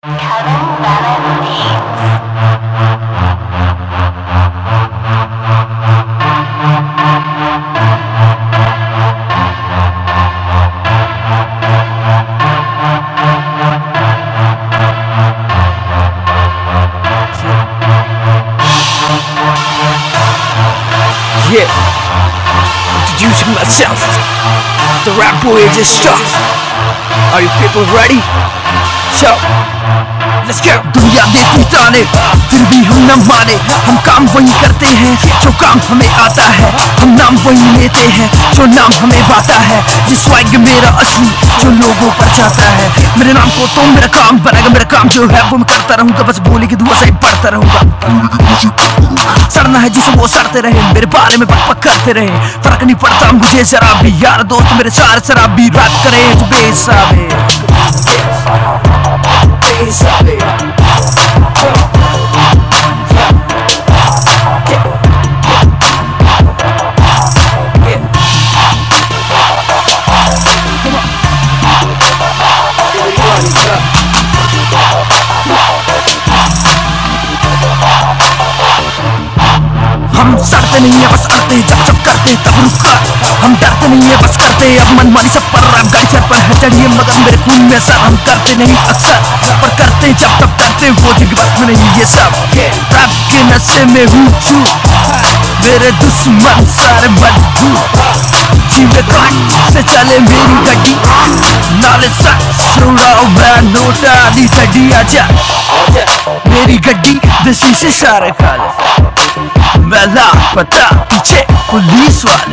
Yeah, introducing myself, the rap boy just started. Are you people ready? So, let's go. दुनिया देती ताने, फिर भी हम न माने। हम काम वही करते हैं जो काम हमें आता है। हम नाम वही लेते हैं जो नाम हमें बाता है। ये स्वैग मेरा असली जो लोगों पर जाता है। मेरे नाम को तो मेरा काम बनेगा। मेरा काम जो है वो मैं करता रहूंगा। बस बोले की दुआ से बढ़ता रहूंगा। सड़ना है जिसे वो सड़ते रहे, मेरे बारे में बक बक करते रहे। फर्क नहीं पड़ता मुझे जरा भी। यार दोस्त मेरे सारे शराबी रात करे जो बेहिसाबे। हम सड़ते नहीं है बस अड़ते, जब सब करते तब रुका। हम डरते नहीं है बस करते, अब मनमानी सब पर। अब गाड़ी सर पर है चढ़िए मगर मेरे खून में सर। हम करते नहीं अक्सर पर करते जब तब करते वो जी बस में नहीं ये सब। रैप के नशे में हूँ चू, मेरे दुश्मन सारे मजबूर। जीवे काट से चले मेरी गड्डी, नाले सच उड़ाओ मैं नोटा दी चड्डी। आजा मेरी गड्डी देसी से सारे खा ले। मैं लापता पीछे पुलिस वाले।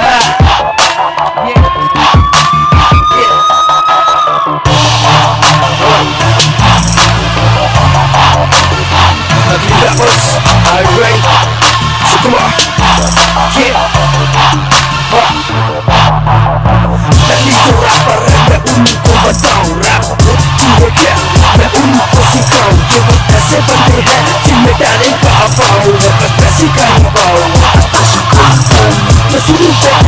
मैं उनको बताऊं रैप है क्या, मैं उनको सिखाऊं कि वो ऐसे बंदे हैं जिनमें टैलेंट का अभाव है। बस पैसे का ही भाव, मैं शुरू